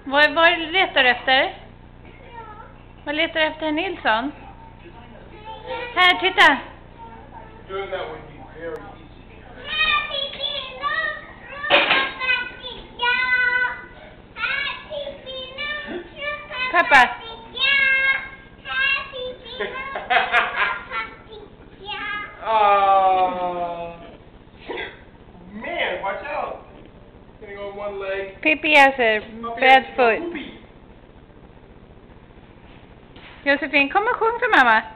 Vad letar du efter? Vad letar du efter, herr Nilsson? Här, titta! Pappa! Man, watch out! Sitting on one leg. Pippi has a bad foot. Josefine, kom och sjung för mamma.